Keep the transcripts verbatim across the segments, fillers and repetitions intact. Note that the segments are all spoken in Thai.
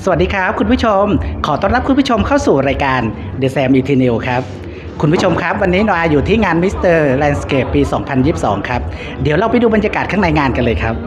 สวัสดีครับคุณผู้ชมขอต้อนรับคุณผู้ชมเข้าสู่รายการ The Sam Eternal ครับคุณผู้ชมครับวันนี้นอาอยู่ที่งาน มิสเตอร์ Landscape ปี สองพันยี่สิบสอง ครับเดี๋ยวเราไปดูบรรยากาศข้างในงานกันเลยครับ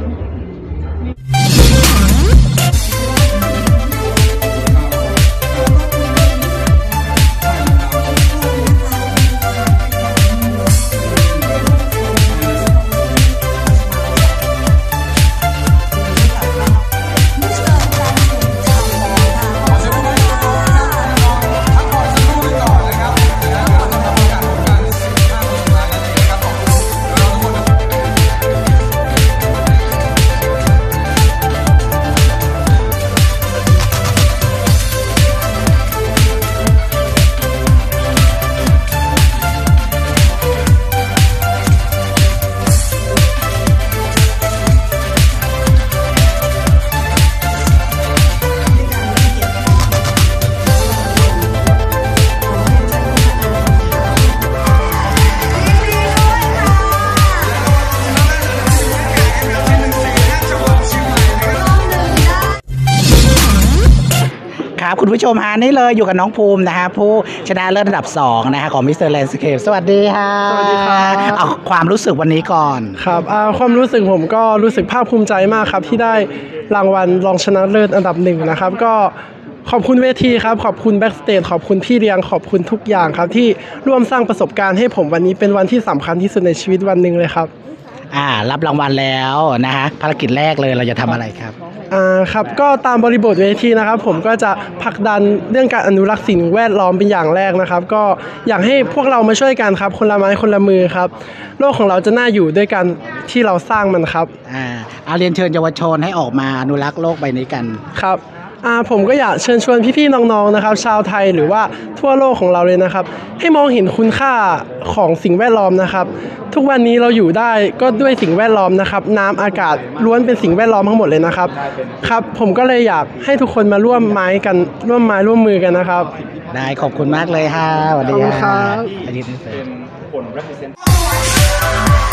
ครับคุณผู้ชมฮะนี่เลยอยู่กับน้องภูมินะฮะผู้ชนะเลิศอันดับสองนะฮะของ มิสเตอร์ Landscape สวัสดีค่ะสวัสดีครับเอาความรู้สึกวันนี้ก่อนครับความรู้สึกผมก็รู้สึกภาคภูมิใจมากครับที่ได้รางวัลรองชนะเลิศอันดับหนึ่งนะครับก็ขอบคุณเวทีครับขอบคุณแบ็กสเตจขอบคุณพี่เลี้ยงขอบคุณทุกอย่างครับที่ร่วมสร้างประสบการณ์ให้ผมวันนี้เป็นวันที่สำคัญที่สุดในชีวิตวันหนึ่งเลยครับอ่ารับรางวัลแล้วนะฮะภารกิจแรกเลยเราจะทำอะไรครับอ่าครับก็ตามบริบทเวทีนะครับผมก็จะผลักดันเรื่องการอนุรักษ์สิ่งแวดล้อมเป็นอย่างแรกนะครับก็อยากให้พวกเรามาช่วยกันครับคนละไม้คนละมือครับโลกของเราจะน่าอยู่ด้วยกันที่เราสร้างมันครับอ่าเอาเรียนเชิญเยาวชนให้ออกมาอนุรักษ์โลกใบนี้กันครับอ่าผมก็อยากเชิญชวนพี่ๆน้องๆนะครับชาวไทยหรือว่าทั่วโลกของเราเลยนะครับให้มองเห็นคุณค่าของสิ่งแวดล้อมนะครับทุกวันนี้เราอยู่ได้ก็ด้วยสิ่งแวดล้อมนะครับน้ำอากาศล้วนเป็นสิ่งแวดล้อมทั้งหมดเลยนะครับครับผมก็เลยอยากให้ทุกคนมาร่วมไม้กันร่วมไม้ร่วมมือกันนะครับได้ขอบคุณมากเลยค่ะสวัสดีครับอันนี้เป็นผล represent